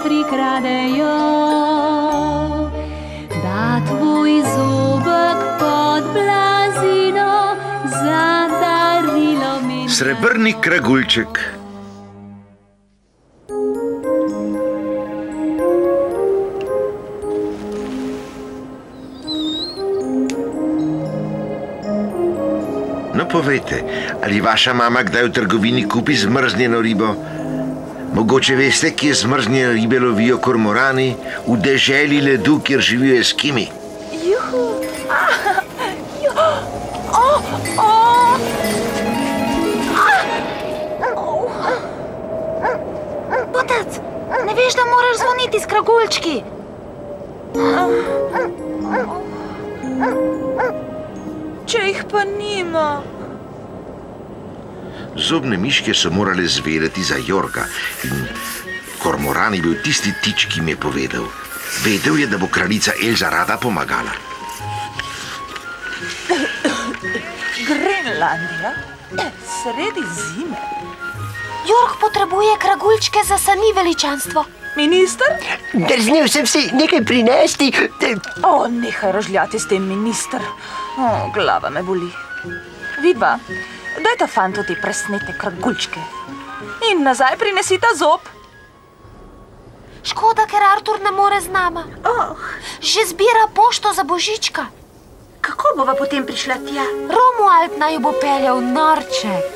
prikradejo, da tvoj zobek pod blazino za darilo menjajo. Srebrni kraguljček. No, povejte, ali vaša mama kdaj v trgovini kupi zmrznjeno ribo? Mogoče veste, kje zmrznjene ribe lovijo kormorani? V deželi ledu, kjer živijo Eskimi. Juhu! Otac, ne veš, da moraš zvoniti s kraguljčki? Če jih pa nima. Zobne miške so morale zvedeti za Jorga in kormoran je bil tisti tič, ki mi je povedal. Vedel je, da bo kraljica Elza rada pomagala. Grenlandija? Sredi zime? Jorg potrebuje kraguljčke za sani, veličanstvo. Minister? Drznil sem si nekaj prinesti. O, nehaj rožljati s tem, minister. O, glava me boli. Vidva, dajta fantu te presnete kraguljčke. In nazaj prinesita zob. Škoda, ker Artur ne more z nama. Že zbira pošto za božička. Kako bova potem prišla tja? Romuald naj bo peljal norček.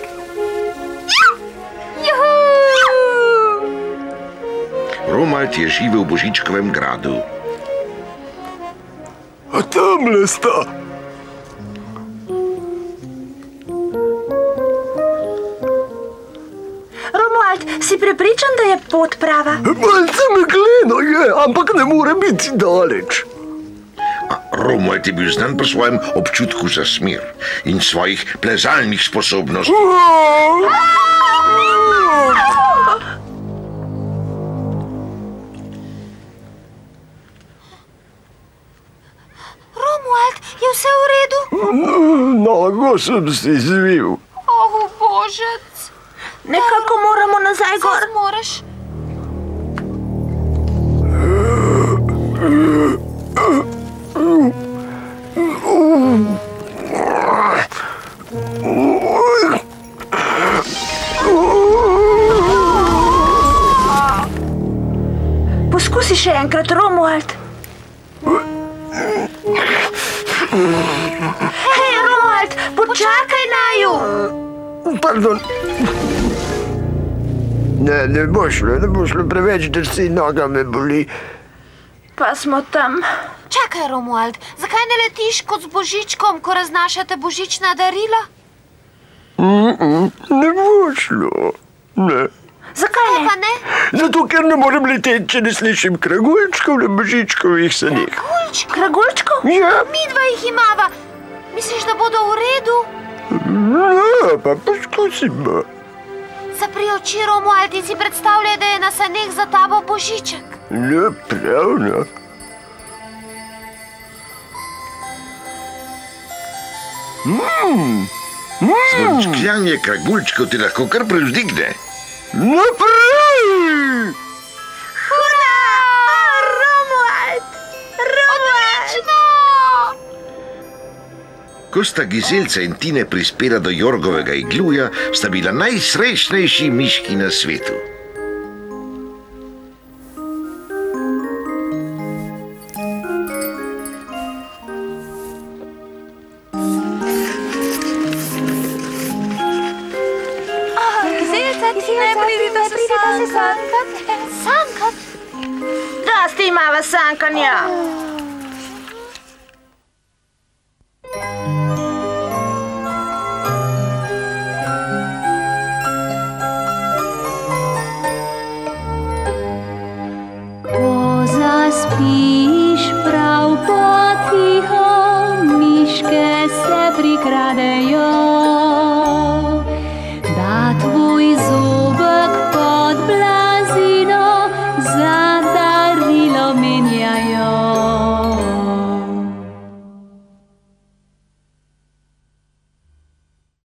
Juhu! Romuald je živel v Božičkovem gradu. A tamle sta. Romuald, si prepričan, da je pot prava? Malce megleno je, ampak ne more biti daleč. Romuald je bil znan po svojem občutku za smer in svojih plezalnih sposobnostih. Romuald, je vse v redu? Nogo sem si zvil. Božec. Nekako moramo nazaj gor. Saj zmoreš? Poskusi še enkrat, Romuald. Hej, Romuald, počakaj naju. Pardon. Ne bo šlo, preveč drsi, noga me boli. Pa smo tam. Čakaj, Romuald, zakaj ne letiš kot z božičkom, ko raznašate božična darila? Ne bo šlo, ne. Zakaj Pa ne? Zato, ker ne morem leteti, če ne slišim kraguljčkov na božičkovih sanih. Kraguljčkov? Ja, Midva jih imava. Misliš, da bodo v redu? ne, pa poskusimo. Zapri oči, Romuald, in si predstavljaj, da je na saneh za tabo božiček. Ne, prav, ne. Zmrčkljanje kraguljčkov ti lahko kar prevzdigne. Naprej! Hurra! Romuald! Odlično! Ko sta Gizelca in Tine prispela do Jorgovega igluja, sta bila najsrečnejši miški na svetu. Gizelca, Tine, pridite se sankat. Sankat? Dosti imava sankanja. Zaspiš prav potiho, miške se prikradejo, da tvoj zobek pod blazino za darilo menjajo.